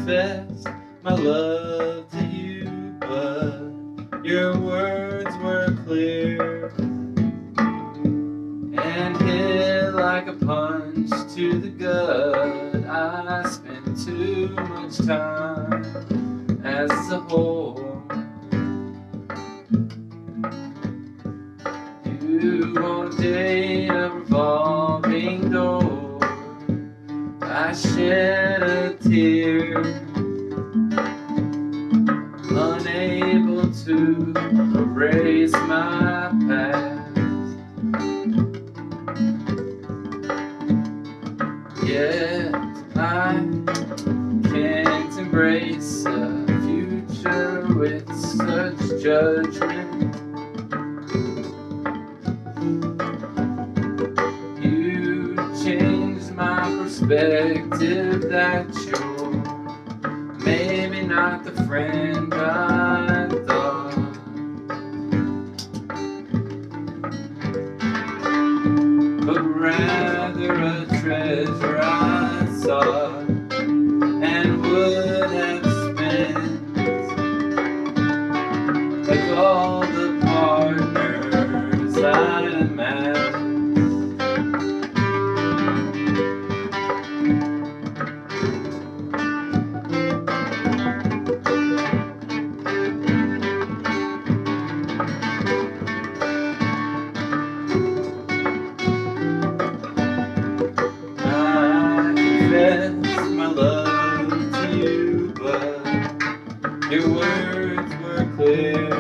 confess my love to you, but your words were clear and hit like a punch to the gut. I spent too much time as a whole. You won't date a revolving door. I shed a tear, unable to erase my past. Yet I can't embrace a future with such judgment. You changed my perspective that you're maybe not the friend I thought, but rather a treasure I sought and would have spent like all the partners I'd amassed. My love to you, but your words were clear.